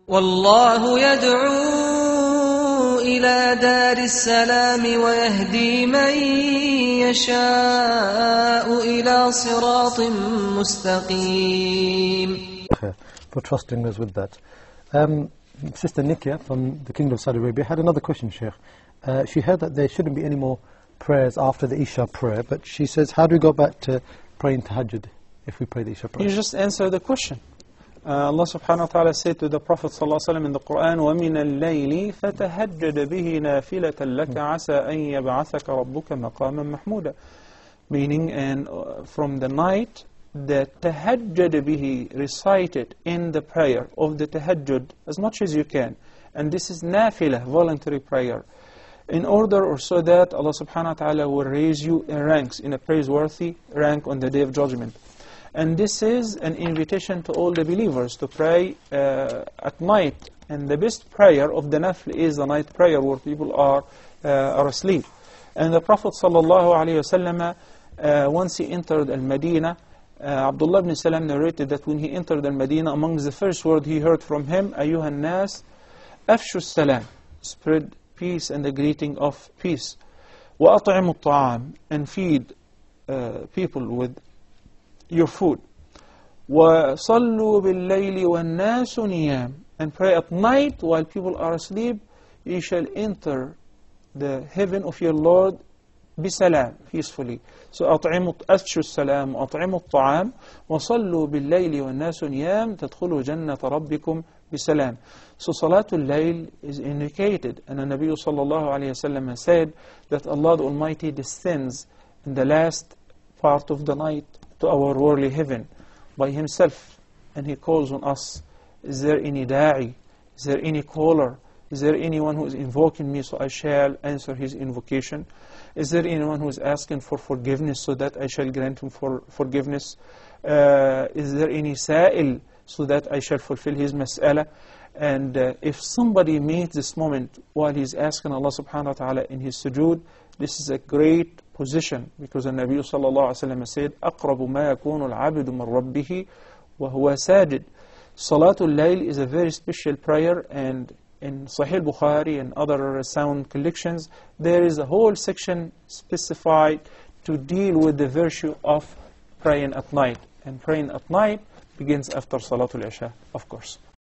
والله يدعو إلى دار السلام ويهدي من يشاء إلى صراط مستقيم. For trusting us with that. Sister Nikia from the Kingdom of Saudi Arabia had another question, Sheikh. She heard that there shouldn't be any more prayers after the Isha prayer, but she says, how do we go back to praying Tahajjud if we pray the Isha prayer? You just answer the question. Allah subhanahu wa ta'ala said to the Prophet sallallahu alaihi wasallam in the Quran, وَمِنَ اللَّيْلِ فَتَهَجَّدَ بِهِ نَافِلَةً لَكَ عَسَىٰ أَن يَبْعَثَكَ رَبُّكَ مَقَامًا مَحْمُودًا. Meaning, and from the night, the tahajjud bihi, recited in the prayer of the tahajjud as much as you can. And this is nafilah, voluntary prayer. In order or so that Allah subhanahu wa ta'ala will raise you in ranks, in a praiseworthy rank on the Day of Judgment. And this is an invitation to all the believers to pray at night. And the best prayer of the nafl is the night prayer where people are asleep. And the Prophet sallallahu alayhi wa sallam, once he entered Al-Madinah, Abdullah ibn Salam narrated that when he entered Al-Madinah, amongst the first word he heard from him, أَيُّهَا النَّاسِ أَفْشُوا السَّلَامِ, spread peace and the greeting of peace. وَأَطْعِمُوا الطَّعَامِ, and feed people with your food. وَصَلُّوا بِاللَّيْلِ وَالنَّاسُ نِيَامِ, and pray at night while people are asleep. You shall enter the heaven of your Lord بسلام, peacefully. So أطعموا السلام وأطعموا الطعام وصلوا بالليل والناس نيام تدخلوا جنة ربكم بسلام. So Salatul Layl is indicated, and the Nabi sallallahu alayhi wasallam said that Allah the Almighty descends in the last part of the night to our worldly heaven by Himself, and He calls on us. Is there any da'i? Is there any caller? Is there anyone who is invoking me, so I shall answer his invocation? Is there anyone who is asking for forgiveness, so that I shall grant him forgiveness? Is there any sa'il, so that I shall fulfill his mas'ala? And if somebody meets this moment while he's asking Allah subhanahu wa ta'ala in his sujood, this is a great position, because the Nabi sallallahu alayhi wa sallam said, أَقْرَبُ مَا يَكُونُ الْعَبِدُ مِنْ رَبِّهِ وَهُوَ سَاجِدٌ. Salatul Layl is a very special prayer, and in Sahih Bukhari and other sound collections, there is a whole section specified to deal with the virtue of praying at night. And praying at night begins after Salatul Isha, of course.